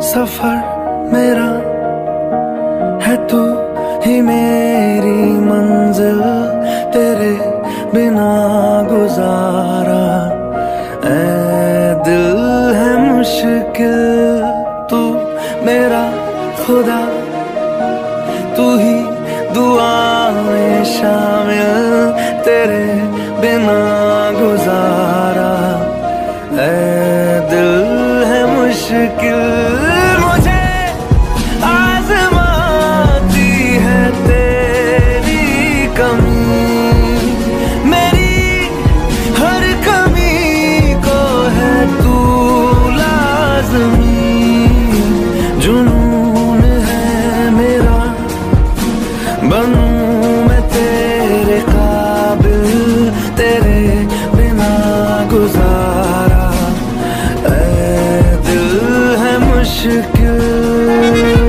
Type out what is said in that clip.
सफर मेरा है तू ही मेरी मंजिल, तेरे बिना गुजारा ऐ दिल है मुश्किल। तू मेरा खुदा, तू ही दुआ में शामिल, तेरे बिना गुजारा ऐ दिल है मुश्किल। मुझे आज़माती है तेरी कमी, मेरी हर कमी को है तू लाज़मी। जुनून है मेरा, बनूं मैं तेरे काबिल, तेरे बिना गुजारा ऐ दिल है मुश्किल।